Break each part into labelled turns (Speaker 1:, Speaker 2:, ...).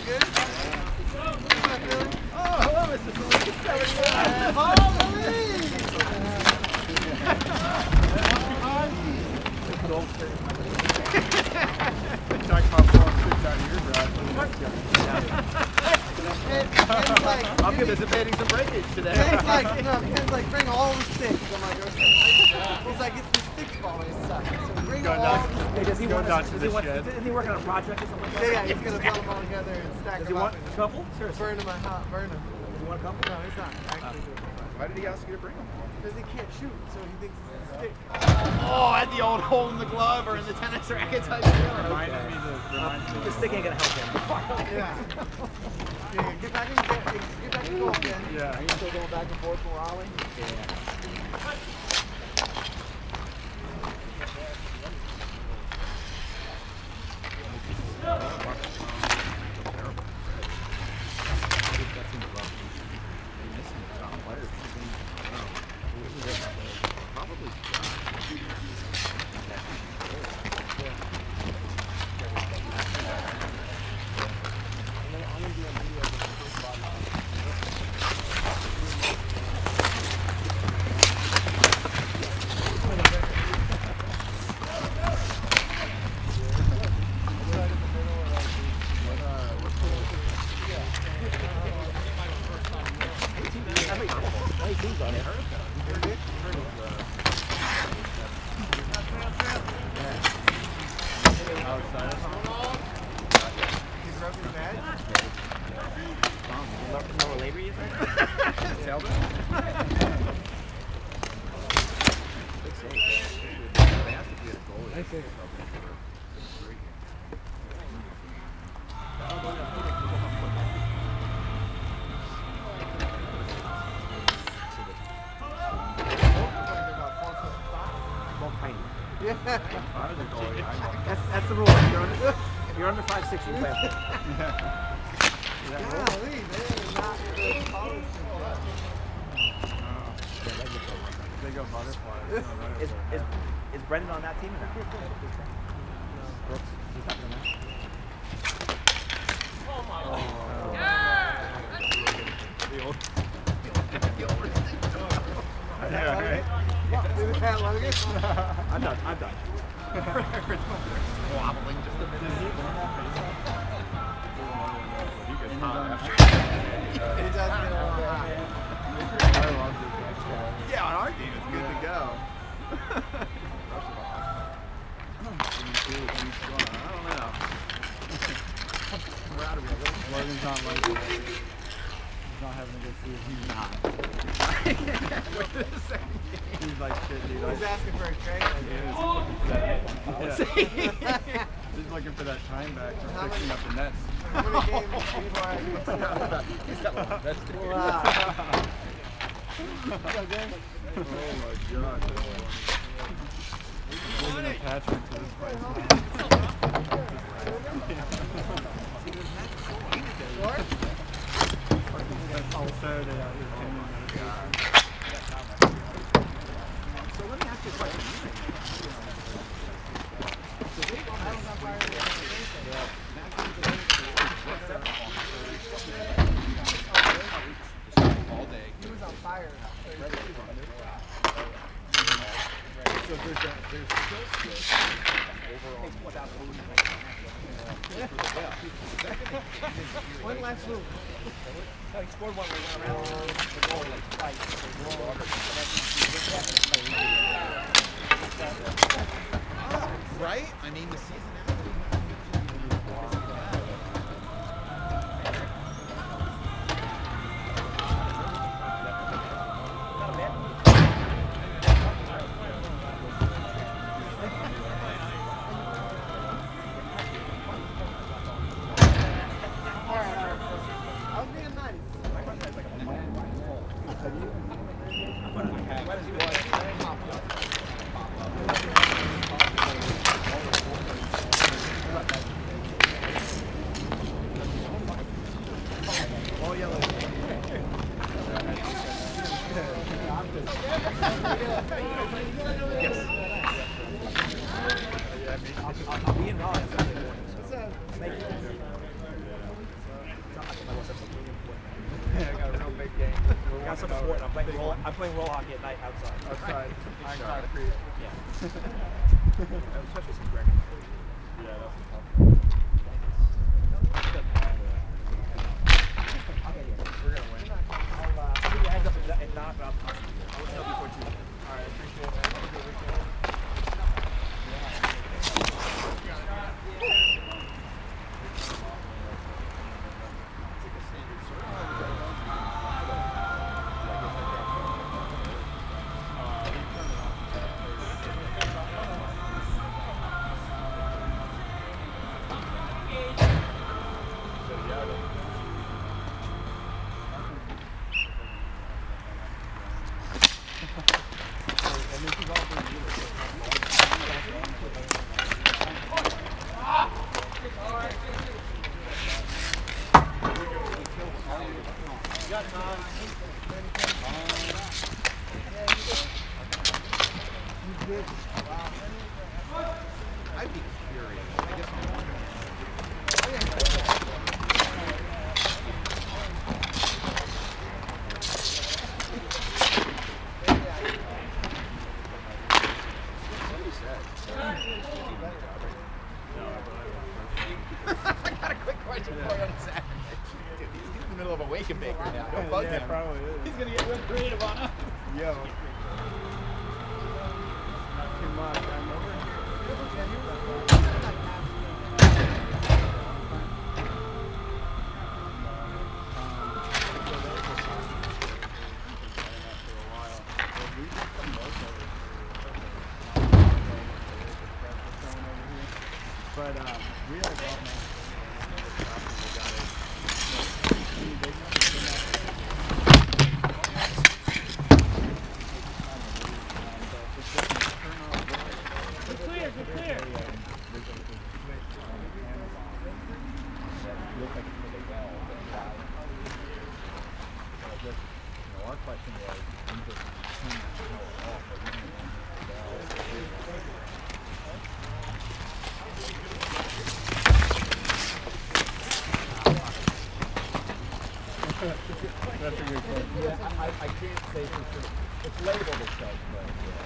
Speaker 1: good?
Speaker 2: Oh, hello, Mr. Felice. I'm anticipating some breakage today.
Speaker 1: Ken's like, bring all the sticks. I'm like, okay. He's like, it's the sticks ball. It sucks. So bring all the sticks.
Speaker 3: Does he want us, is he working on a project or something like that?
Speaker 1: Yeah, he's going to put them all together and stack
Speaker 3: Does
Speaker 1: them
Speaker 3: he
Speaker 1: up.
Speaker 3: want a couple? Seriously.
Speaker 1: Burn them hot. Burn them.
Speaker 3: Does he want a couple?
Speaker 1: No, he's not actually doing it.
Speaker 2: Why did he ask you to bring him?
Speaker 1: Because he can't shoot, so he thinks it's a stick.
Speaker 2: Oh, at the old hole in the glove or in the tennis racket type deal.
Speaker 3: The stick ain't gonna help him.
Speaker 1: Yeah. Yeah, get back and go again.
Speaker 2: Yeah, he's still going back and forth from Raleigh.
Speaker 3: Yeah. That's the rule. If you're under 5'6", you play.
Speaker 1: Golly, man, not the tallest.
Speaker 2: They go butterfly.
Speaker 3: Is Brendan on that team or not? Brooks, he's not gonna match. I'm done.
Speaker 2: Wobbling just a minute. He gets hot after.
Speaker 1: He does get a lot hot.
Speaker 2: Yeah, on our team it's good to go. I don't know. We're out of here. Logan's not like it. He's not having a good season. He's not. Wait a second. He's like shit, dude.
Speaker 1: He's asking for a trade.
Speaker 2: Yeah. He's looking for that time back for fixing up the nets.
Speaker 1: How many games before I get
Speaker 2: He's got one invested.
Speaker 1: Wow.
Speaker 2: Oh my god. There's an attachment to this place. All Saturday out here.
Speaker 3: So let me ask you a question.
Speaker 2: All day.
Speaker 1: He was on fire.
Speaker 2: So there's still overall.
Speaker 1: One last move.
Speaker 3: No, he scored one when he went around the goal like twice.
Speaker 2: Right? I mean, the season
Speaker 3: I'm playing roll hockey at night outside.
Speaker 2: Outside. On concrete.
Speaker 3: Yeah. Especially since Greg.
Speaker 2: Yeah, that's a tough one. We're gonna win.
Speaker 3: I'll give you a heads up if not, but I'll let you know before 2.
Speaker 2: Alright, appreciate it. Have a good weekend.
Speaker 4: I'd be curious. I guess I'm wondering. I got a quick question for you on Saturday. Dude, he's in the middle of a wake and bake right now. Don't bug him.
Speaker 2: Probably is.
Speaker 4: He's gonna get real creative on us.
Speaker 2: Yo. Not too much. I'm over here. But we are golf our question was, you just turn that show off, but you That's a good question.
Speaker 4: Yeah, I can't say for sure. It's labeled as such, but yeah.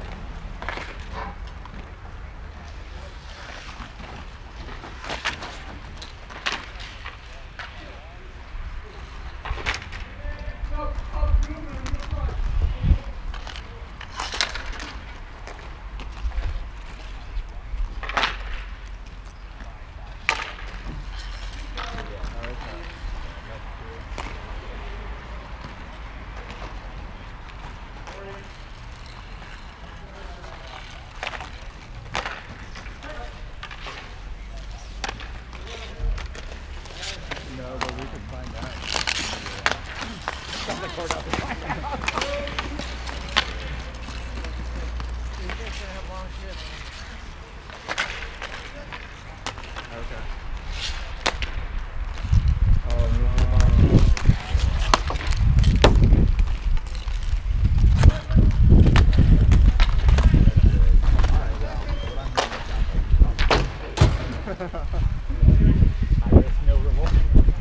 Speaker 2: No, but we could find out.
Speaker 4: Come the court up and find out.
Speaker 2: Okay. Oh, no.
Speaker 4: I risk no reward.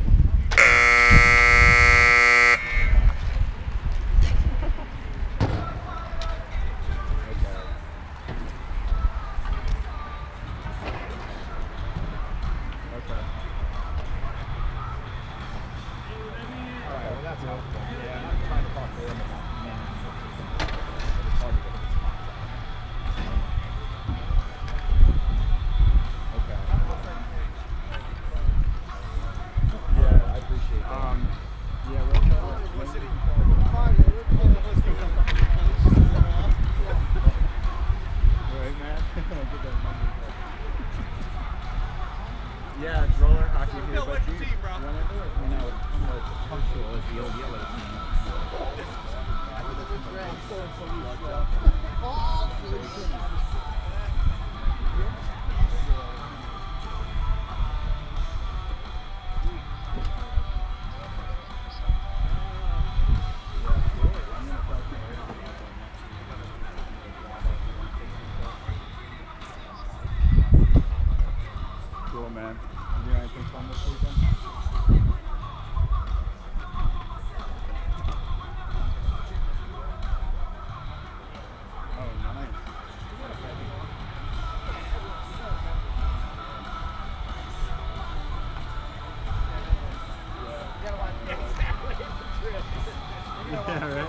Speaker 2: Yeah, it's roller hockey here,
Speaker 4: Bill,
Speaker 2: but
Speaker 4: what's
Speaker 2: you,
Speaker 4: your team, bro?
Speaker 2: you wanna do it?
Speaker 4: You know, I'm as punctual as the old yellow team.
Speaker 2: Cool, man. You doing anything fun this weekend? right?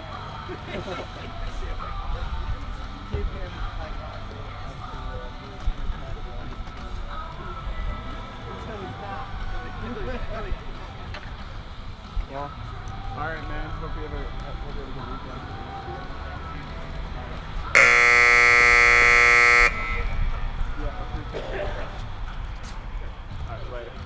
Speaker 1: Give him until he's not.
Speaker 2: Well, alright man, hope you have a good weekend. Yeah, I appreciate it.
Speaker 3: Alright, later.